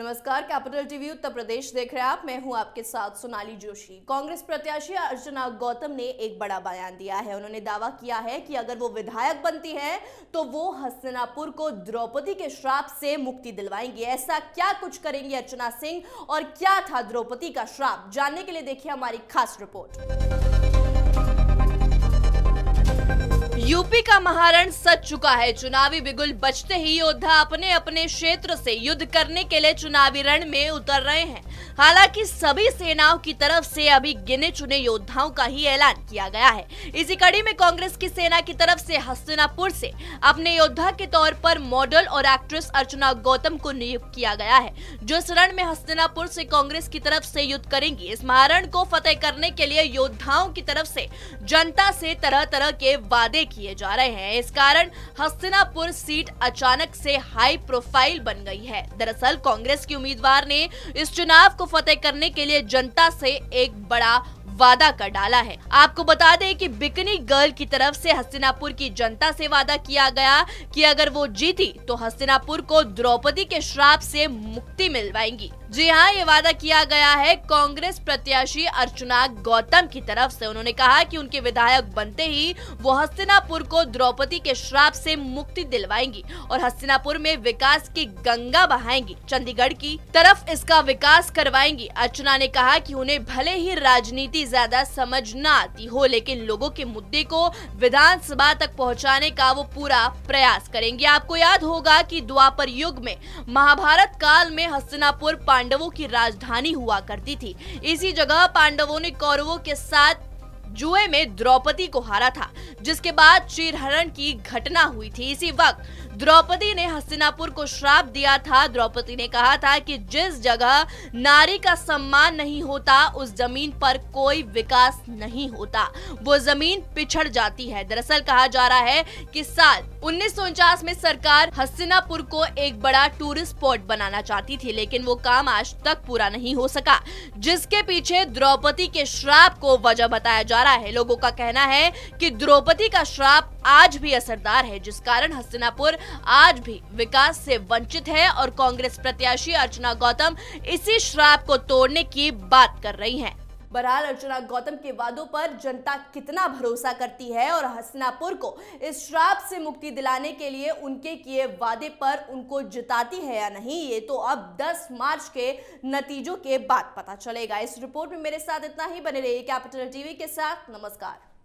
नमस्कार, capital TV Uttar Pradesh देख रहे हैं आप। मैं हूं आपके साथ सोनाली जोशी। कांग्रेस प्रत्याशी अर्चना गौतम ने एक बड़ा बयान दिया है। उन्होंने दावा किया है कि अगर वो विधायक बनती है तो वो हस्तिनापुर को द्रौपदी के श्राप से मुक्ति दिलवाएंगी। ऐसा क्या कुछ करेंगी अर्चना सिंह और क्या था द्रौपदी का श्राप, जानने के लिए देखिए हमारी खास रिपोर्ट। यूपी का महारण सज चुका है। चुनावी बिगुल बजते ही योद्धा अपने अपने क्षेत्र से युद्ध करने के लिए चुनावी रण में उतर रहे हैं। हालांकि सभी सेनाओं की तरफ से अभी गिने चुने योद्धाओं का ही ऐलान किया गया है। इसी कड़ी में कांग्रेस की सेना की तरफ से हस्तिनापुर से अपने योद्धा के तौर पर मॉडल और एक्ट्रेस अर्चना गौतम को नियुक्त किया गया है, जो इस रण में हस्तिनापुर से कांग्रेस की तरफ से युद्ध करेंगी। इस महारण को फतेह करने के लिए योद्धाओं की तरफ से जनता से तरह तरह के वादे किए जा रहे हैं। इस कारण हस्तिनापुर सीट अचानक से हाई प्रोफाइल बन गई है। दरअसल कांग्रेस की उम्मीदवार ने इस चुनाव को फतेह करने के लिए जनता से एक बड़ा वादा कर डाला है। आपको बता दें कि बिकनी गर्ल की तरफ से हस्तिनापुर की जनता से वादा किया गया कि अगर वो जीती तो हस्तिनापुर को द्रौपदी के श्राप से मुक्ति मिलवाएंगी। जी हाँ, ये वादा किया गया है कांग्रेस प्रत्याशी अर्चना गौतम की तरफ से। उन्होंने कहा कि उनके विधायक बनते ही वो हस्तिनापुर को द्रौपदी के श्राप से मुक्ति दिलवाएंगी और हस्तिनापुर में विकास की गंगा बहाएंगी, चंडीगढ़ की तरफ इसका विकास करवाएंगी। अर्चना ने कहा कि उन्हें भले ही राजनीति ज्यादा समझ न आती हो, लेकिन लोगों के मुद्दे को विधानसभा तक पहुंचाने का वो पूरा प्रयास करेंगे। आपको याद होगा कि द्वापर युग में महाभारत काल में हस्तिनापुर पांडवों की राजधानी हुआ करती थी। इसी जगह पांडवों ने कौरवों के साथ जुए में द्रौपदी को हारा था, जिसके बाद चीरहरण की घटना हुई थी। इसी वक्त द्रौपदी ने हस्तिनापुर को श्राप दिया था। द्रौपदी ने कहा था कि जिस जगह नारी का सम्मान नहीं होता उस जमीन पर कोई विकास नहीं होता, वो जमीन पिछड़ जाती है। दरअसल कहा जा रहा है कि साल 1949 में सरकार हस्तिनापुर को एक बड़ा टूरिस्ट स्पॉट बनाना चाहती थी, लेकिन वो काम आज तक पूरा नहीं हो सका, जिसके पीछे द्रौपदी के श्राप को वजह बताया जा रहा है। लोगों का कहना है कि द्रौपदी का श्राप आज भी असरदार है, जिस कारण हस्तिनापुर आज भी विकास से वंचित है और कांग्रेस प्रत्याशी अर्चना गौतम इसी श्राप को तोड़ने की बात कर रही हैं। बहरहाल अर्चना गौतम के वादों पर जनता कितना भरोसा करती है और हस्तिनापुर को इस श्राप से मुक्ति दिलाने के लिए उनके किए वादे पर उनको जिताती है या नहीं, ये तो अब 10 मार्च के नतीजों के बाद पता चलेगा। इस रिपोर्ट में मेरे साथ इतना ही। बने रहिए कैपिटल टीवी के साथ। नमस्कार।